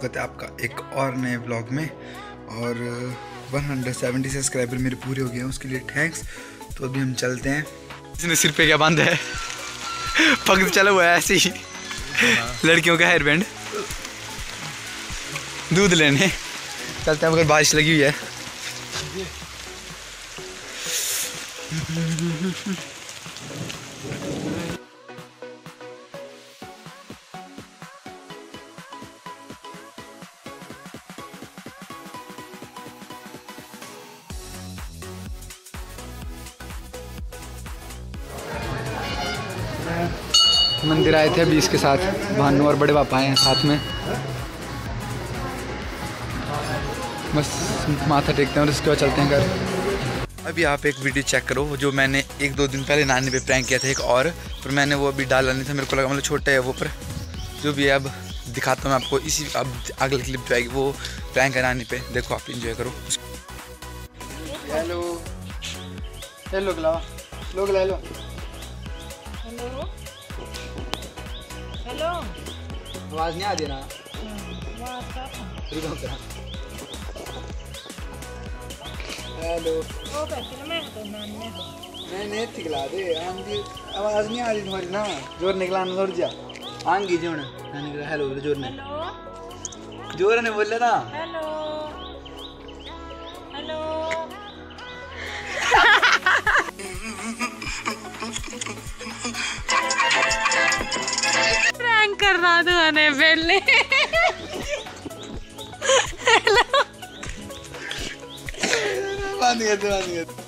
स्वागत है आपका एक और नए ब्लॉग में। और 170 सब्सक्राइबर मेरे पूरे हो गए हैं, उसके लिए थैंक्स। तो अभी हम चलते हैं। इसने सिर पे क्या बांधा है? पग चला हुआ है ऐसे ही, लड़कियों का हेयर बैंड। दूध लेने चलते हैं, मगर बारिश लगी हुई है। मंदिर आए थे अभी इसके साथ, भानु और बड़े पापा हैं साथ में। बस माथा टेकते हैं और उसके बाद चलते हैं घर। अभी आप एक वीडियो चेक करो जो मैंने 1-2 दिन पहले नानी पे प्रैंक किया था एक और, पर मैंने वो अभी डाला नहीं था, मेरे को लगा मतलब छोटा है वो, पर जो भी है अब दिखाता हूँ मैं आपको। इसी अब अगली क्लिप जो आएगी वो प्रैंक है नानी पे, देखो आप इंजॉय करो। हेलो हेलो गला लोग ले लो। हेलो हेलो, आवाज नहीं आ रही ना? हेलो वो कहती ना मैं तो नानी हो। नहीं ठिकला दे, आवाज नहीं आ रही तुम्हारी ना, जोर निकला ना, जोर जा आंगी जोर ने। हेलो जोर ने, जोर ने बोले ना। हेलो हेलो प्रैंक कर रहा था ने बेले। बांध गया।